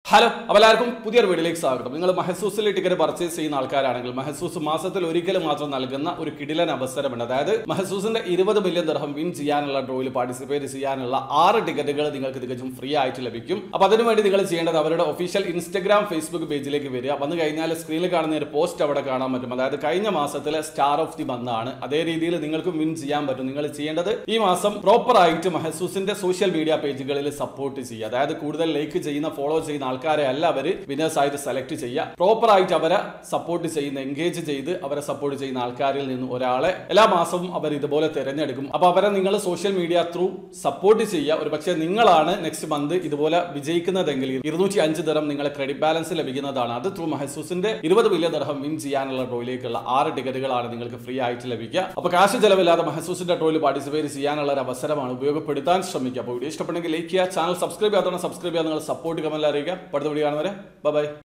Hello എല്ലാവർക്കും പുതിയൊരു വീഡിയോയിലേക്ക് സ്വാഗതം. നിങ്ങൾ മഹസൂസിൽ ടിക്കറ്റ് പർച്ചേസ് ചെയ്യുന്ന ആൾക്കാരാണെങ്കിൽ മഹസൂസ് മാസത്തിൽ ഒരിക്കൽ മാത്രം നൽകുന്ന ഒരു കിടിലൻ അവസരമുണ്ട്. അതായത് മഹസൂസിന്റെ 20 മില്യൺ ദിർഹം വിൻ ചെയ്യാനുള്ള ഡ്രോയിൽ പാർട്ടിസിപ്പേറ്റ് ചെയ്യാനുള്ള 6 ടിക്കറ്റുകൾ നിങ്ങൾക്ക് തികച്ചും ഫ്രീ ആയിട്ട് ലഭിക്കും. അപ്പൊ അതിനുവേണ്ടി നിങ്ങൾ ചെയ്യേണ്ടത് അവരുടെ ഒഫീഷ്യൽ ഇൻസ്റ്റഗ്രാം ഫേസ്ബുക്ക് പേജിലേക്ക് വരിക. വന്നു കഴിഞ്ഞാൽ സ്ക്രീനിൽ കാണുന്ന ഒരു പോസ്റ്റ് അവിടെ കാണാൻ പറ്റും. അതായത് കഴിഞ്ഞ മാസത്തിലെ സ്റ്റാർ ഓഫ് ദി മന്ത് ആണ്. അതേ രീതിയിൽ നിങ്ങൾക്കും വിൻ ചെയ്യാൻ പറ്റും. നിങ്ങൾ ചെയ്യേണ്ടത് ഈ മാസം പ്രോപ്പർ ആയിട്ട് മഹസൂസിന്റെ സോഷ്യൽ മീഡിയ പേജുകളിൽ സപ്പോർട്ട് ചെയ്യുക. അതായത് കൂടുതൽ ലൈക്ക് ചെയ്യുന്ന ഫോളോ ചെയ്യുന്ന ആൾക്കാരെ അല്ല അവര് വിനേഴ്സ് ആയിട്ട് സെലക്ട് ചെയ്യുക. പ്രോപ്പർ ആയിട്ട് അവരെ സപ്പോർട്ട് ചെയ്യുന്ന എൻഗേജ് ചെയ്ത് അവരെ സപ്പോർട്ട് ചെയ്യുന്ന ആൾക്കാരിൽ നിന്ന് ഒരാളെ എല്ലാ മാസവും അവർ ഇതുപോലെ തിരഞ്ഞെടുക്കും. അപ്പൊ അവരെ നിങ്ങൾ സോഷ്യൽ മീഡിയ ത്രൂ സപ്പോർട്ട് ചെയ്യുക. ഒരു പക്ഷേ നിങ്ങളാണ് നെക്സ്റ്റ് മന്ത് ഇതുപോലെ വിജയിക്കുന്നതെങ്കിൽ 205 ദിർഹം നിങ്ങളെ ക്രെഡിറ്റ് ബാലൻസ് ലഭിക്കുന്നതാണ്. അത് ത്രൂ മഹസൂസിന്റെ 20 മില്യൺ ദിർഹം വിൻ ചെയ്യാനുള്ള ഡ്രോയിലേക്കുള്ള 6 ടിക്കറ്റുകളാണ് നിങ്ങൾക്ക് ഫ്രീ ആയിട്ട് ലഭിക്കുക. അപ്പൊ കാശ് ചെലവില്ലാതെ മഹസൂസിന്റെ ഡ്രോയിൽ പാർട്ടിസിപ്പേറ്റ് ചെയ്യാനുള്ള ഒരു അവസരമാണ്. ഉപയോഗപ്പെടുത്താൻ ശ്രമിക്കുക. അപ്പോൾ വീഡിയോ ഇഷ്ടപ്പെട്ടെങ്കിൽ ലൈക്ക് ചെയ്യുക, ചാനൽ സബ്സ്ക്രൈബ് ചെയ്യാത്തവരെ സബ്സ്ക്രൈബ് ചെയ്യാൻ നിങ്ങൾ സപ്പോർട്ട് കമന്റ് അറിയിക്കുക. അടുത്ത വീഡിയോ കാണുന്നവരെ ബൈ.